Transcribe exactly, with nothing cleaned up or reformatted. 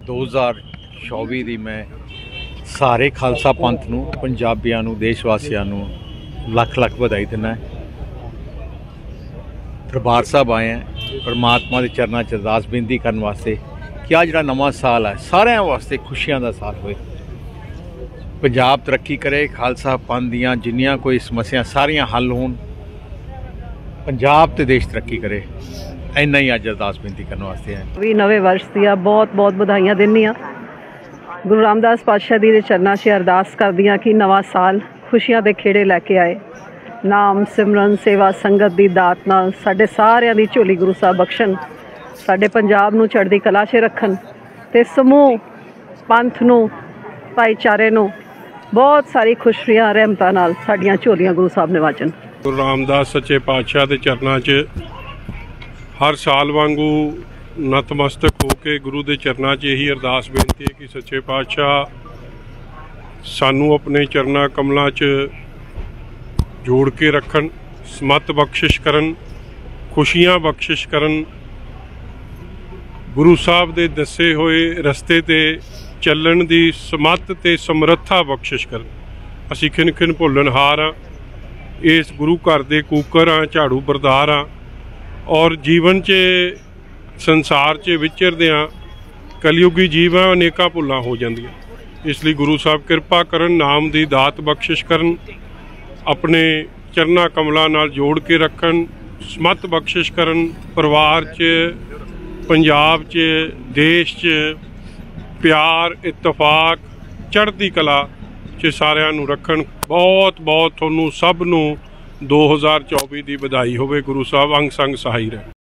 दो हज़ार चौबी की मैं सारे खालसा पंथ नूं, पंजाबियां नूं, देशवासियों नूं लख लख बधाई दिना। दरबार साहब आए हैं परमात्मा के चरणों च अरदास बेनती करने वास्ते कि आ जिहड़ा नवां साल है सारिਆਂ वास्ते खुशियां का साल होए, पंजाब तरक्की करे, खालसा पंथ दीआं जिन्नियां कोई समस्या सारियां हल होण, पंजाब ते देश तरक्की करे। इन्ना ही अज अरदास बेनती करने वास्ते हैं। भी नवे वर्ष दियां बहुत बहुत बधाइयां दिंदी हाँ। गुरु रामदास पातशाह जी के चरणों से अरदास करदी हाँ कि नवा साल खुशियां दे खेड़े लैके आए। नाम सिमरन सेवा संगत की दात नाल साडे सारियां दी झोली गुरु साहब बख्शण, साडे पंजाब नूं चढ़दी कला च रखन ते समूह पंथ नूं, भाईचारे नूं बहुत सारी खुशियां रहमतां नाल साडियां झोलियां गुरु साहब निवाजन। गुरु रामदास सच्चे पातशाह के चरणों च हर साल वांगू नतमस्तक होके गुरु के चरणों च यही अरदास बेनती है कि सच्चे पातशाह सानू अपने चरणा कमलों च जोड़ के रखन, समत बख्शिश करन, खुशियां बख्शिश करन, गुरु साहब दे दसे हुए रस्ते ते चलन दी समत ते समर्था बख्शिश करन। असीं खिन खिन भुल्लनहार हाँ, इस गुरु घर दे कूकर हाँ, झाड़ू बरदार हाँ और जीवन च संसार च विचरदियां कलयुगी जीव है, अनेका भुल्लां हो जांदियां। इसलिए गुरु साहब कृपा करन, नाम दी दात बख्शिश करन, अपने चरना कमलों नाल जोड़ के रखन, समत बख्शिश करन, परिवार च, पंजाब च, देश च प्यार इतफाक चढ़ती कला च सारिਆਂ ਨੂੰ रखन। बहुत बहुत तुहानू सब नू दो हज़ार चौबी की बधाई होवे। गुरु साहब अंग संग सहाई रहे।